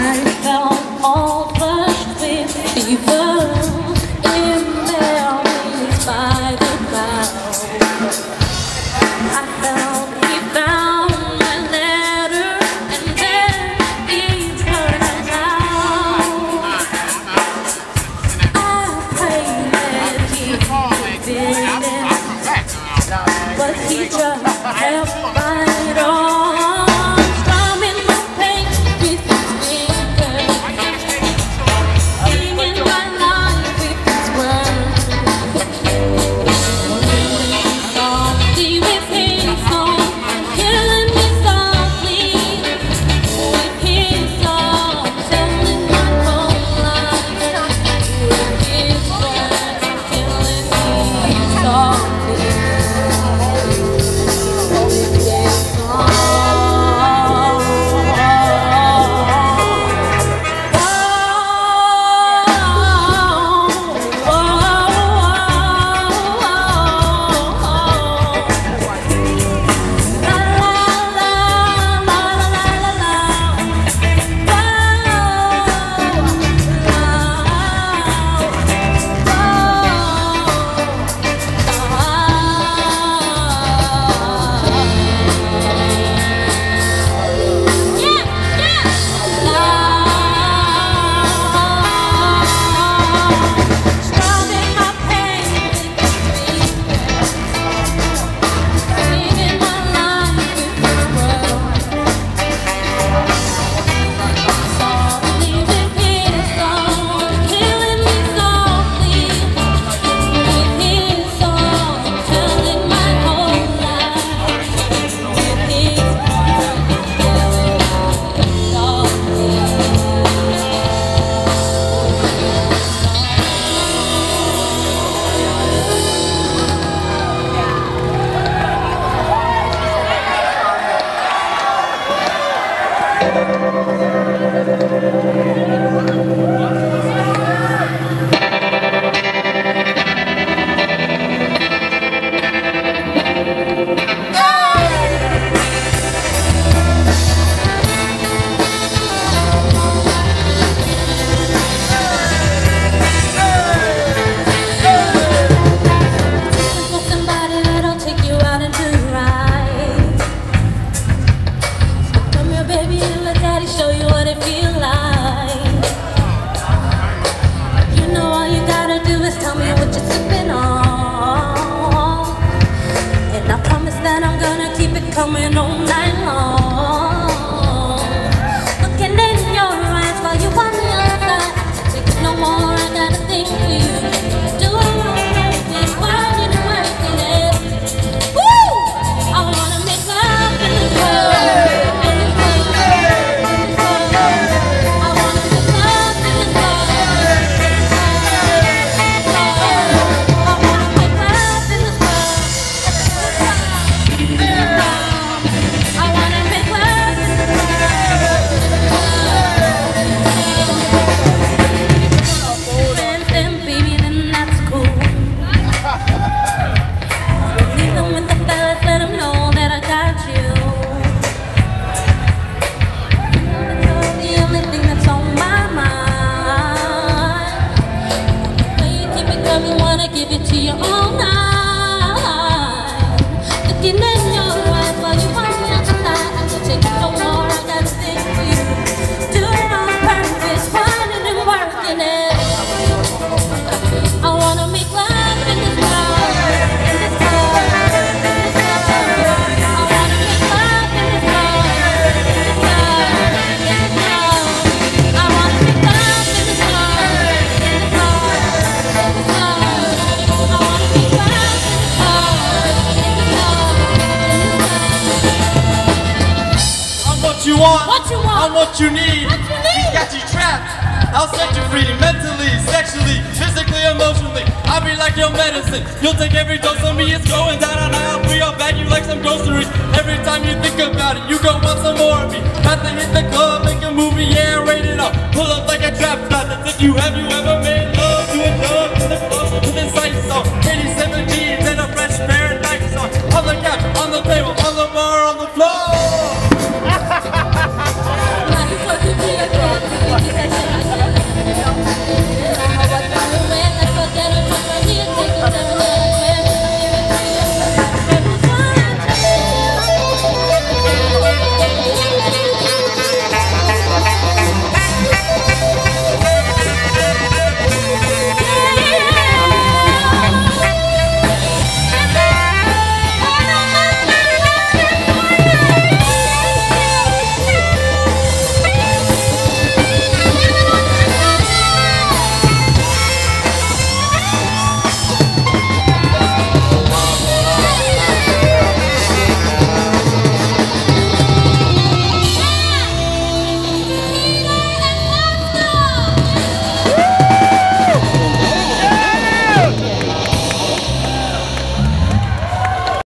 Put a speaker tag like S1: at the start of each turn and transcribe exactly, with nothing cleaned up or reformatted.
S1: on what you need. What you need? He's got you trapped. I'll set you free mentally, sexually, physically, emotionally. I'll be like your medicine. You'll take every dose of me. It's going down on aisle three. I'll bag you like some groceries. Every time you think about it, you go want some more of me. Have to hit the club, make a movie, yeah, rated up. Pull up like a trap spot. That's if you have you